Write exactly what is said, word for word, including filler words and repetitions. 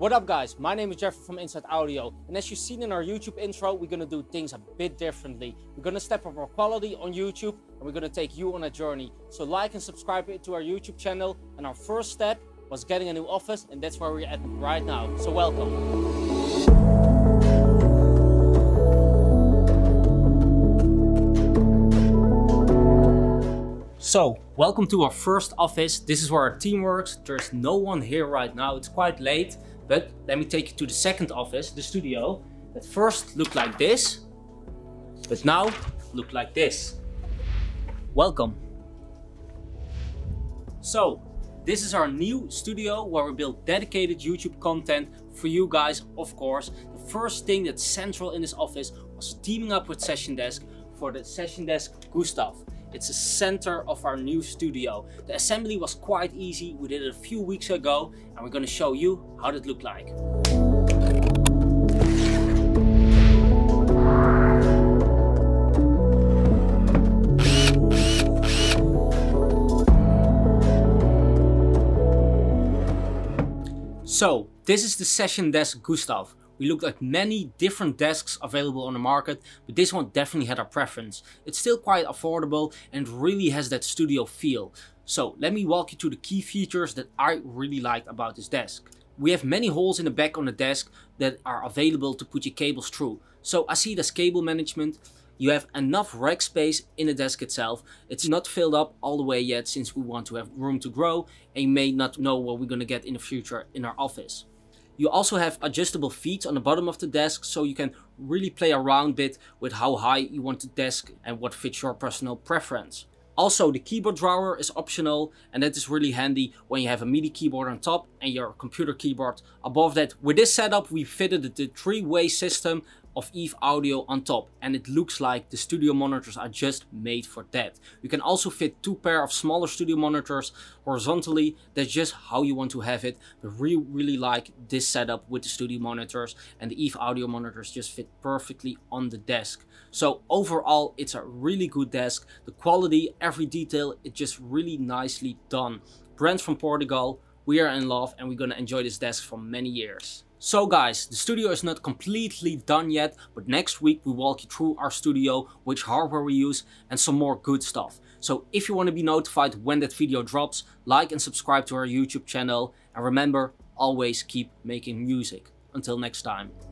What up guys, my name is Jeffrey from Inside Audio, and as you've seen in our YouTube intro, we're gonna do things a bit differently. We're gonna step up our quality on YouTube and we're gonna take you on a journey. So like and subscribe to our YouTube channel, and our first step was getting a new office, and that's where we're at right now. So welcome. So, welcome to our first office. This is where our team works. There's no one here right now, it's quite late. But let me take you to the second office, the studio, that first looked like this, but now look like this. Welcome. So, this is our new studio where we build dedicated YouTube content for you guys, of course. The first thing that's central in this office was teaming up with Session Desk for the Session Desk Gustav. It's the center of our new studio. The assembly was quite easy. We did it a few weeks ago, and we're going to show you how it looked like. So, this is the Session Desk Gustav. We looked at many different desks available on the market, but this one definitely had our preference. It's still quite affordable and really has that studio feel. So let me walk you through the key features that I really liked about this desk. We have many holes in the back on the desk that are available to put your cables through. So I see this cable management. You have enough rack space in the desk itself. It's not filled up all the way yet, since we want to have room to grow, and you may not know what we're going to get in the future in our office. You also have adjustable feet on the bottom of the desk, so you can really play around a bit with how high you want the desk and what fits your personal preference. Also, the keyboard drawer is optional, and that is really handy when you have a MIDI keyboard on top and your computer keyboard above that. With this setup, we fitted the three-way system of Eve Audio on top, and it looks like the studio monitors are just made for that. You can also fit two pair of smaller studio monitors horizontally. That's just how you want to have it, but we really like this setup with the studio monitors, and the Eve Audio monitors just fit perfectly on the desk. So overall, it's a really good desk. The quality, every detail, it's just really nicely done. Brand from Portugal. We are in love, and we're gonna enjoy this desk for many years. So guys, the studio is not completely done yet, but next week we walk you through our studio, which hardware we use, and some more good stuff. So if you want to be notified when that video drops, like and subscribe to our YouTube channel, and remember, always keep making music. Until next time.